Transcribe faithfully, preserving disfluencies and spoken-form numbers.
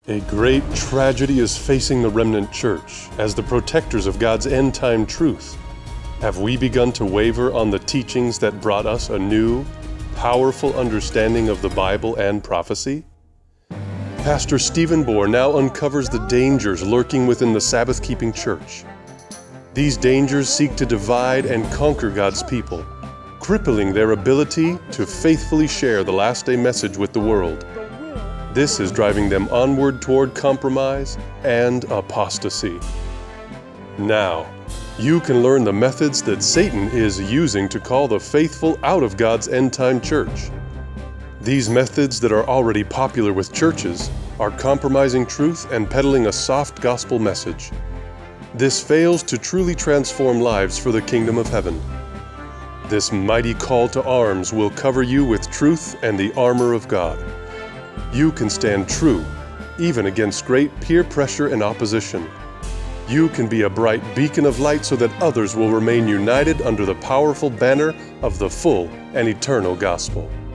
A great tragedy is facing the remnant church as the protectors of God's end-time truth. Have we begun to waver on the teachings that brought us a new, powerful understanding of the Bible and prophecy? Pastor Stephen Bohr now uncovers the dangers lurking within the Sabbath-keeping church. These dangers seek to divide and conquer God's people, crippling their ability to faithfully share the last-day message with the world. This is driving them onward toward compromise and apostasy. Now, you can learn the methods that Satan is using to call the faithful out of God's end-time church. These methods that are already popular with churches are compromising truth and peddling a soft gospel message. This fails to truly transform lives for the kingdom of heaven. This mighty call to arms will cover you with truth and the armor of God. You can stand true, even against great peer pressure and opposition. You can be a bright beacon of light so that others will remain united under the powerful banner of the full and eternal gospel.